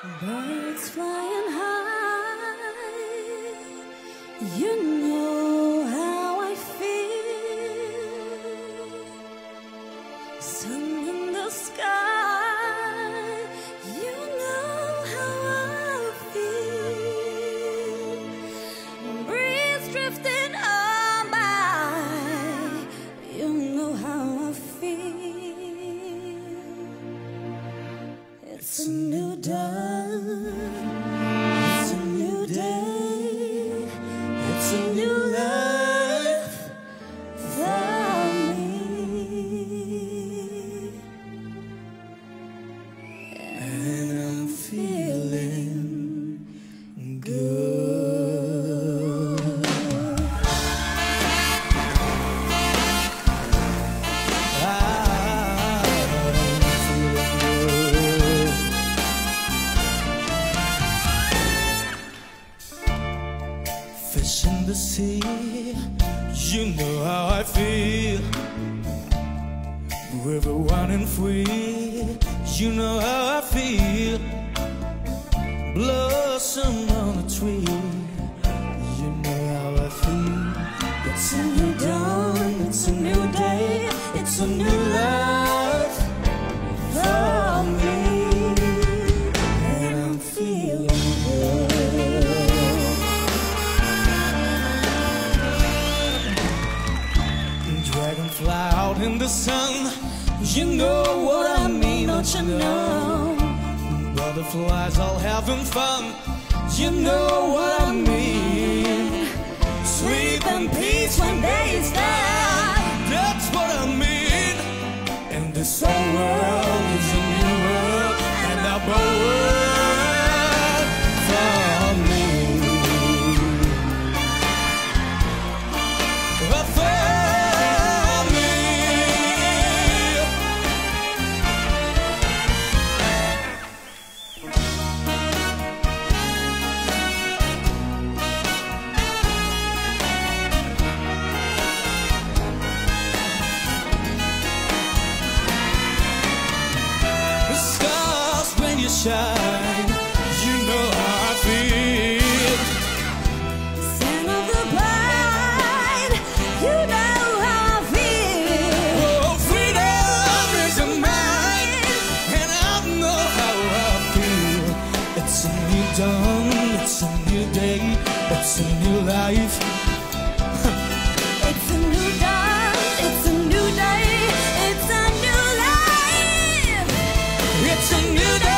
Birds flying high, you know how I feel. Sun in the sky, you know how I feel. Breeze drifting on by, you know how I feel. It's a new dawn. It's a new day, it's a new life for me, and I'm feeling good. Fish in the sea, you know how I feel. River running free, you know how I feel. Blossom on a tree, you know how I feel. It's a new dawn, it's a new day, it's a new life for me, and I'm feeling good. Dragonfly out in the sun, you know what I mean, don't you know? Butterflies all having fun, you know what I mean. Sleep in peace when day start, that's what I mean. And this whole world is a new world, and our world for me. Shine, you know how I feel. Son of the blind, you know how I feel. Oh, freedom is mine, and I know how I feel. It's a new dawn, it's a new day, it's a new life. It's a new dawn, it's a new day, it's a new life. It's a new day.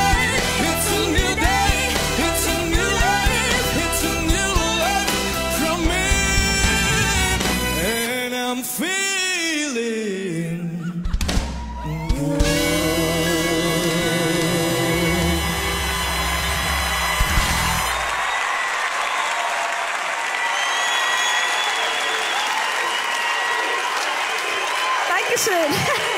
Feeling good. Dankeschön.